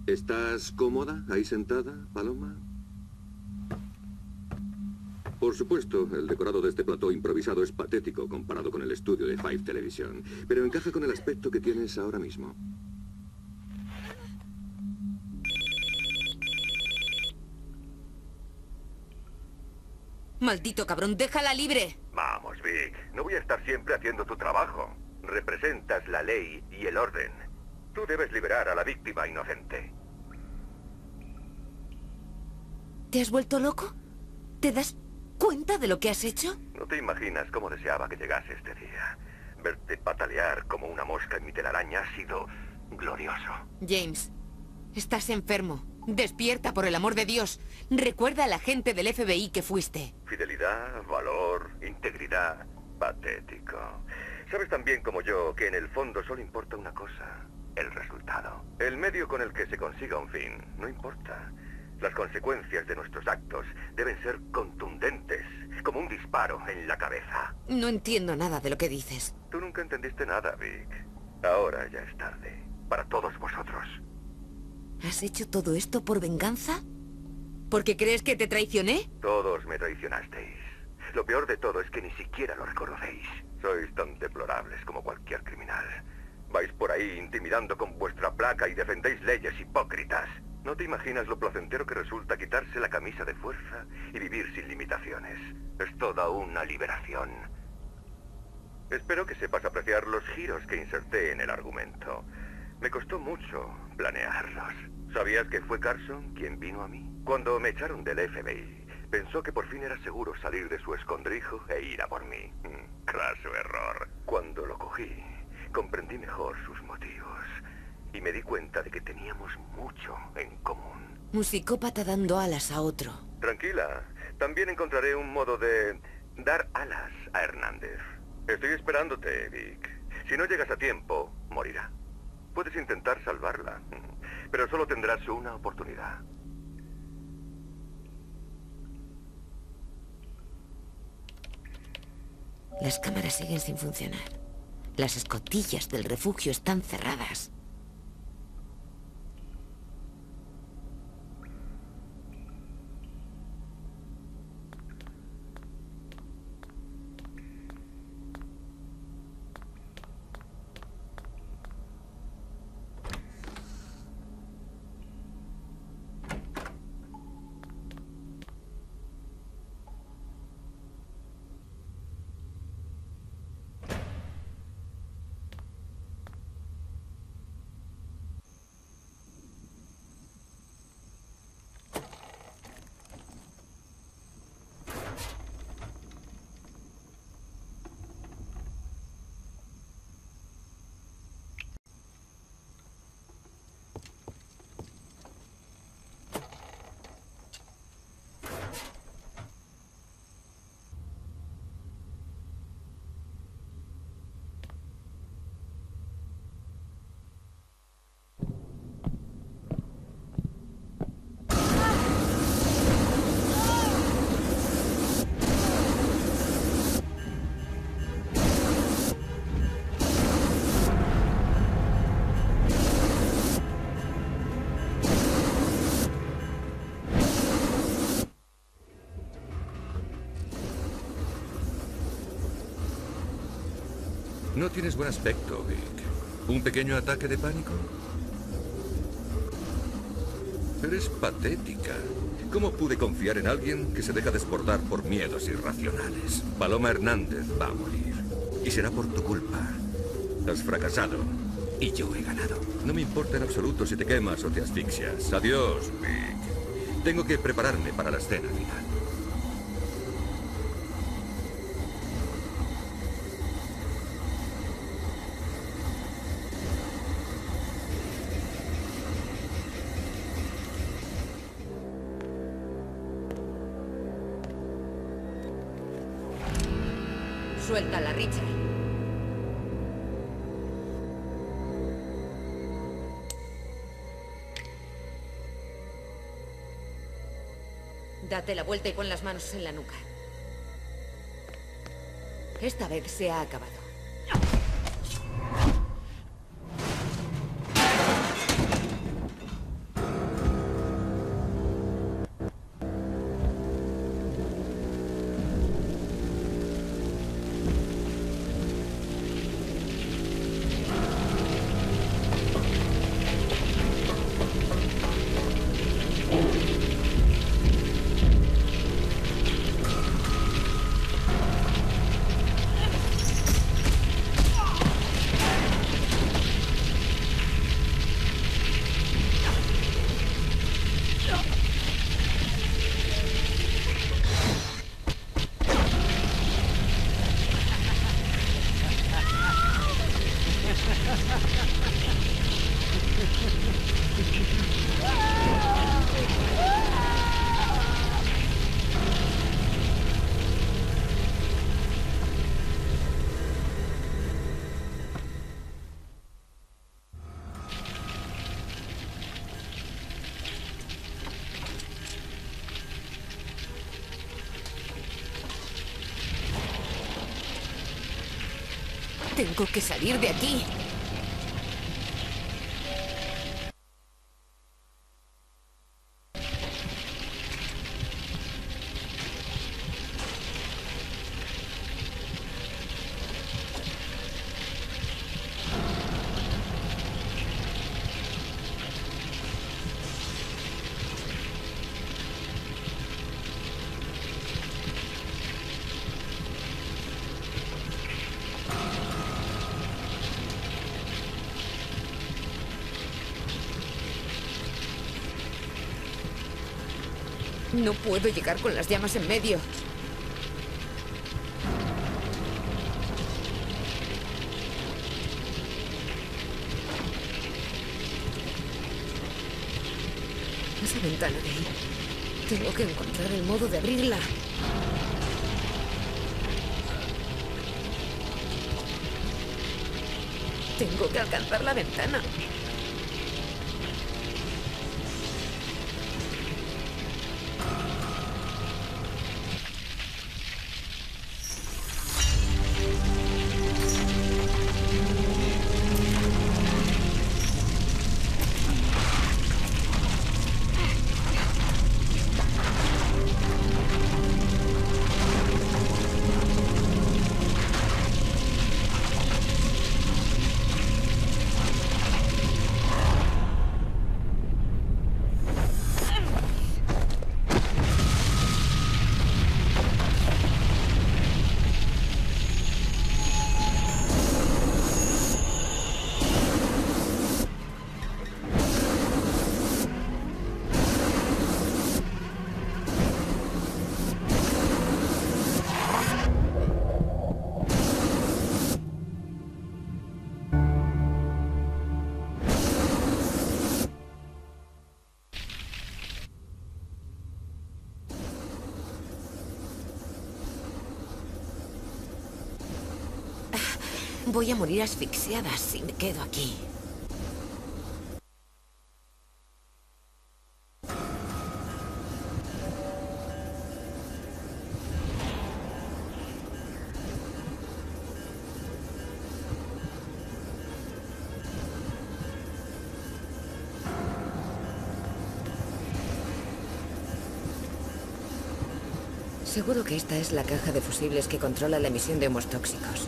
¿Estás cómoda ahí sentada, Paloma? Por supuesto, el decorado de este plató improvisado es patético comparado con el estudio de Five Television, pero encaja con el aspecto que tienes ahora mismo. Maldito cabrón, déjala libre. Vamos, Vic. No voy a estar siempre haciendo tu trabajo. Representas la ley y el orden. Tú debes liberar a la víctima inocente. ¿Te has vuelto loco? ¿Te das cuenta de lo que has hecho? No te imaginas cómo deseaba que llegase este día. Verte patalear como una mosca en mi telaraña ha sido glorioso. James, estás enfermo. Despierta, por el amor de Dios. Recuerda a la gente del FBI que fuiste. Fidelidad, valor, integridad. Patético. Sabes tan bien como yo que en el fondo solo importa una cosa: el resultado. El medio con el que se consiga un fin no importa. Las consecuencias de nuestros actos deben ser contundentes, como un disparo en la cabeza. No entiendo nada de lo que dices. Tú nunca entendiste nada, Vic. Ahora ya es tarde. Para todos vosotros. ¿Has hecho todo esto por venganza? ¿Porque crees que te traicioné? Todos me traicionasteis. Lo peor de todo es que ni siquiera lo reconocéis. Sois tan deplorables como cualquier criminal. Vais por ahí intimidando con vuestra placa y defendéis leyes hipócritas. No te imaginas lo placentero que resulta quitarse la camisa de fuerza y vivir sin limitaciones. Es toda una liberación. Espero que sepas apreciar los giros que inserté en el argumento. Me costó mucho planearlos. ¿Sabías que fue Carson quien vino a mí? Cuando me echaron del FBI, pensó que por fin era seguro salir de su escondrijo e ir a por mí. Craso error. Cuando lo cogí, comprendí mejor sus motivos. Y me di cuenta de que teníamos mucho en común. Un psicópata dando alas a otro. Tranquila, también encontraré un modo de dar alas a Hernández. Estoy esperándote, Vic. Si no llegas a tiempo, morirá. Puedes intentar salvarla, pero solo tendrás una oportunidad. Las cámaras siguen sin funcionar. Las escotillas del refugio están cerradas. No tienes buen aspecto, Vic. ¿Un pequeño ataque de pánico? Eres patética. ¿Cómo pude confiar en alguien que se deja desbordar por miedos irracionales? Paloma Hernández va a morir. Y será por tu culpa. Has fracasado. Y yo he ganado. No me importa en absoluto si te quemas o te asfixias. Adiós, Vic. Tengo que prepararme para la escena final. Suéltala, Richard. Date la vuelta y pon las manos en la nuca. Esta vez se ha acabado. Tengo que salir de aquí. No puedo llegar con las llamas en medio. Esa ventana de ahí. Tengo que encontrar el modo de abrirla. Tengo que alcanzar la ventana. Voy a morir asfixiada si me quedo aquí. Seguro que esta es la caja de fusibles que controla la emisión de humos tóxicos.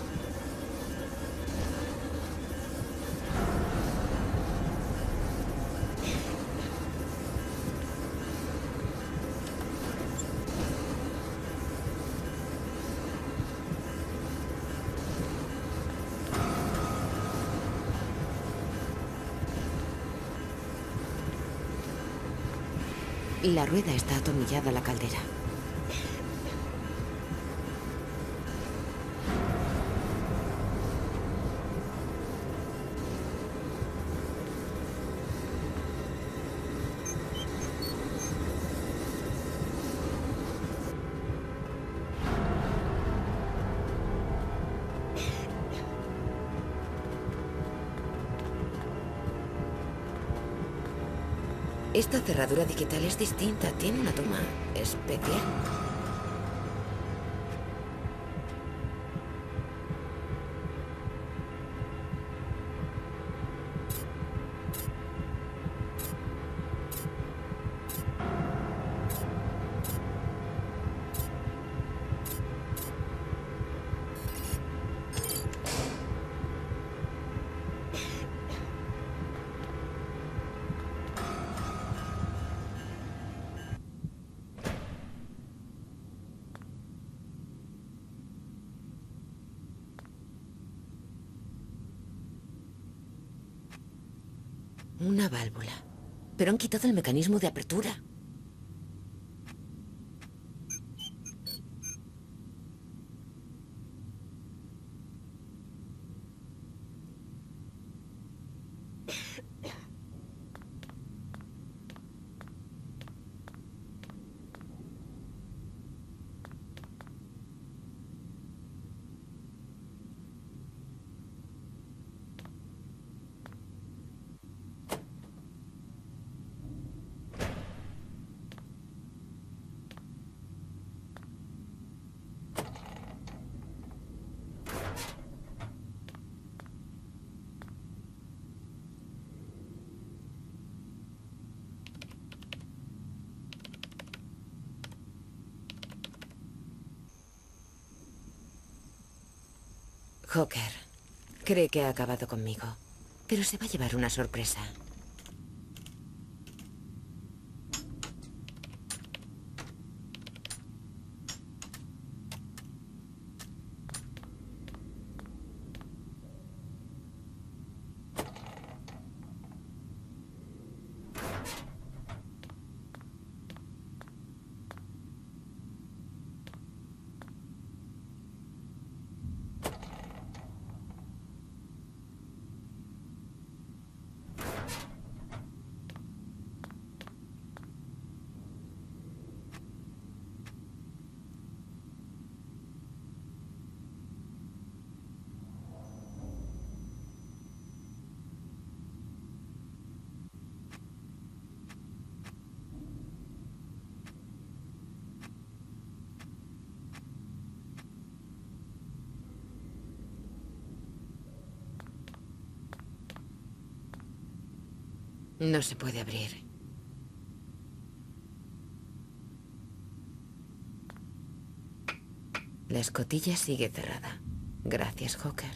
La rueda está atornillada a la caldera. Esta cerradura digital es distinta, tiene una toma especial. Una válvula. Pero han quitado el mecanismo de apertura. Hawker cree que ha acabado conmigo, pero se va a llevar una sorpresa. No se puede abrir. La escotilla sigue cerrada. Gracias, Hawker.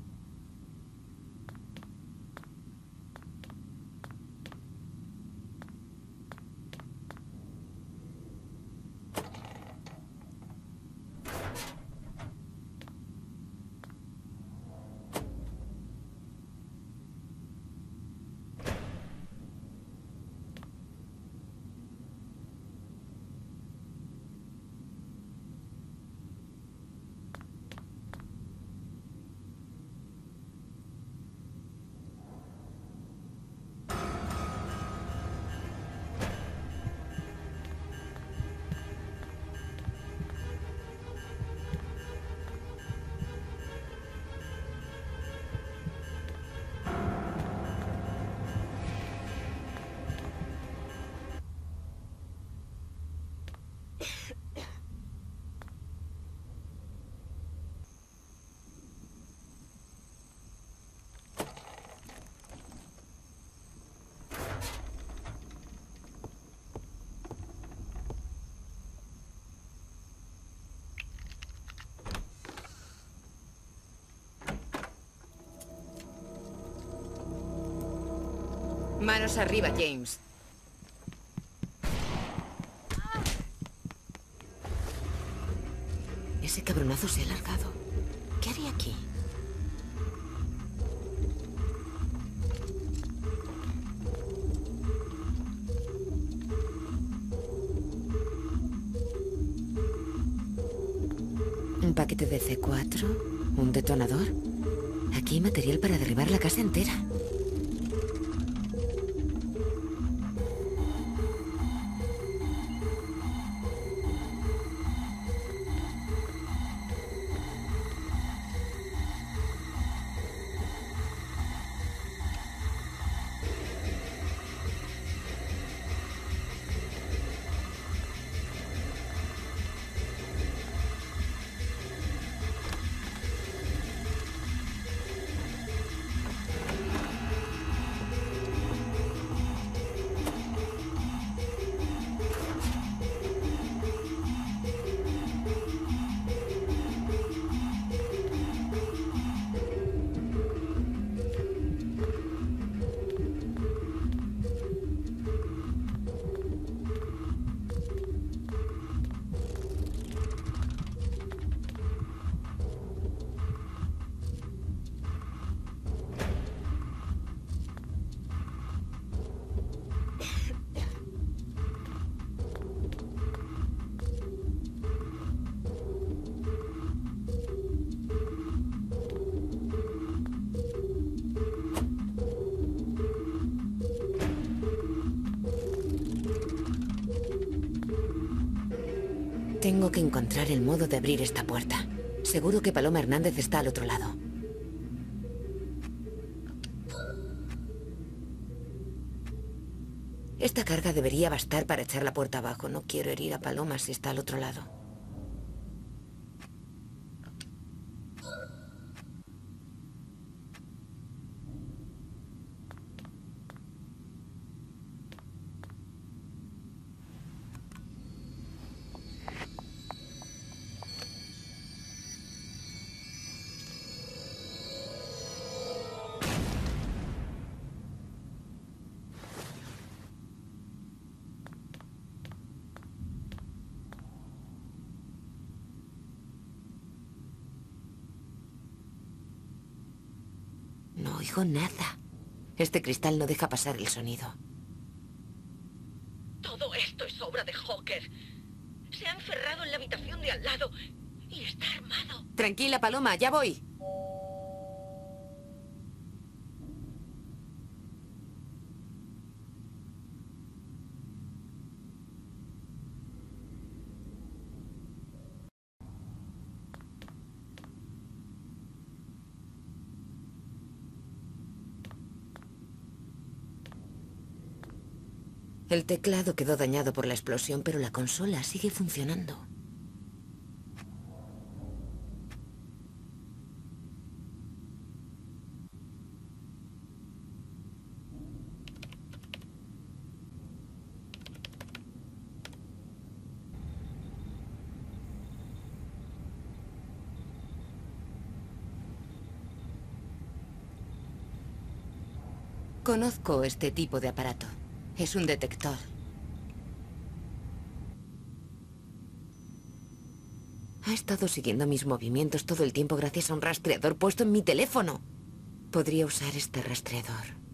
Manos arriba, James. Ese cabronazo se ha alargado. ¿Qué haría aquí? Un paquete de C4, un detonador. Aquí hay material para derribar la casa entera. Tengo que encontrar el modo de abrir esta puerta. Seguro que Paloma Hernández está al otro lado. Esta carga debería bastar para echar la puerta abajo. No quiero herir a Paloma si está al otro lado. No oigo nada. Este cristal no deja pasar el sonido. Todo esto es obra de Hawker. Se ha encerrado en la habitación de al lado y está armado. Tranquila, Paloma, ya voy. El teclado quedó dañado por la explosión, pero la consola sigue funcionando. Conozco este tipo de aparato. Es un detector. Ha estado siguiendo mis movimientos todo el tiempo gracias a un rastreador puesto en mi teléfono. Podría usar este rastreador.